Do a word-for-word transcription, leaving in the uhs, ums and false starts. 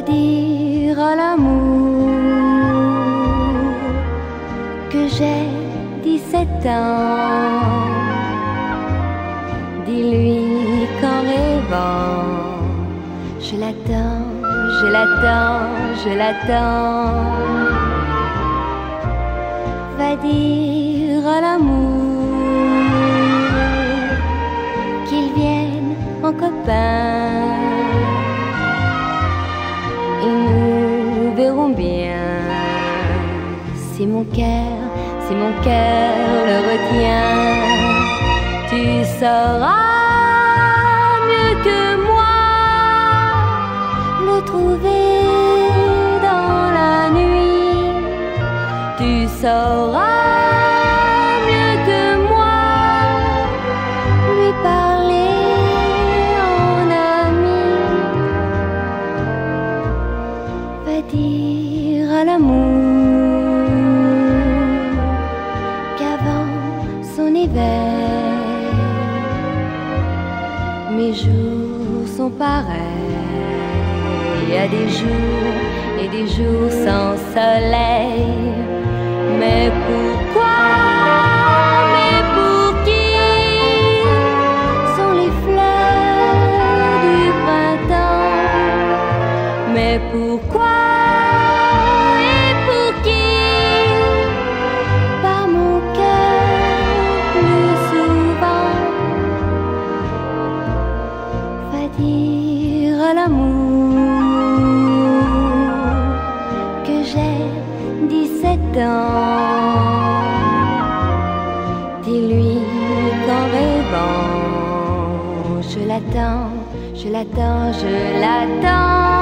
Va dire à l'amour que j'ai dix-sept ans. Dis-lui qu'en rêvant, je l'attends, je l'attends, je l'attends. Va dire à l'amour qu'il vienne en copain. Et nous verrons bien si mon cœur, si mon cœur le retient. Tu sauras mieux que moi le trouver dans la nuit. Tu sauras mieux que moi lui parler en ami. Va dire à l'amour qu'avant son éveil, mes jours sont pareils. Il y a des jours et des jours sans soleil. Mais pourquoi, mais pour qui sont les fleurs du printemps? Mais pourquoi et pour qui par mon cœur plus souvent? Va dire à l'amour que j'ai dix-sept ans. Dis-lui qu'en rêvant, je l'attends, je l'attends, je l'attends.